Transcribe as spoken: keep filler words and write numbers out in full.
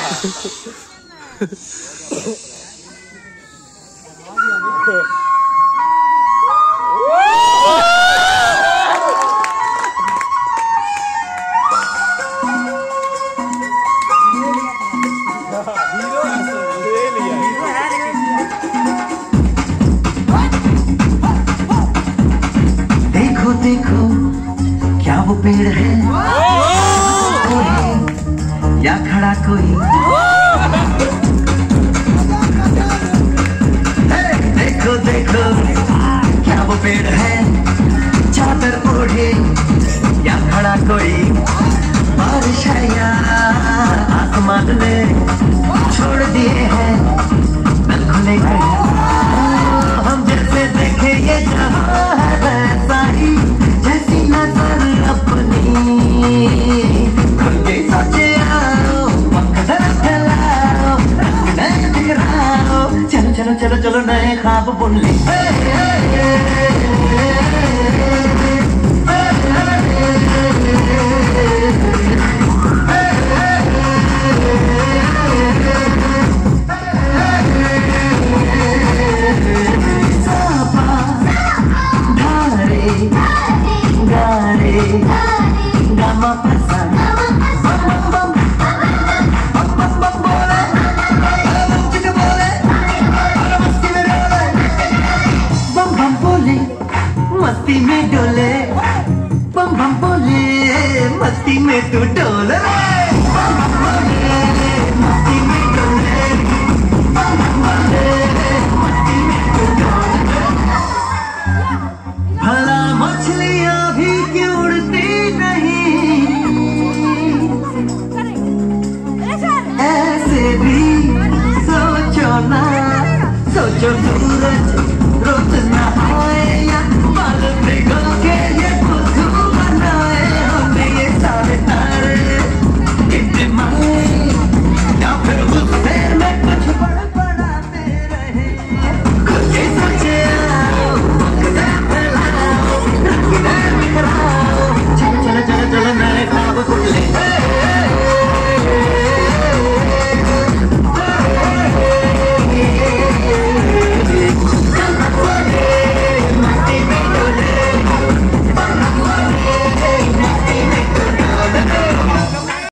देखो देखो क्या वो पेड़ है या खड़ा कोई। देखो देखो क्या वो पेड़ है, चादर ओढ़े या खड़ा कोई। बारिश है या आसमान ने छोड़ दिए हैं नल खुले गए। हम जैसे देखे ये जहां है वैसा ही, जैसी नजर अपनी खुल के सोचे आओ, वक्त फैलाओ, रंग नए बिखराओ। चलो चलो चलो चलो नए ख्वाब बुन ले। मस्ती में डोले, बम बम बोले, मस्ती में तू डोले।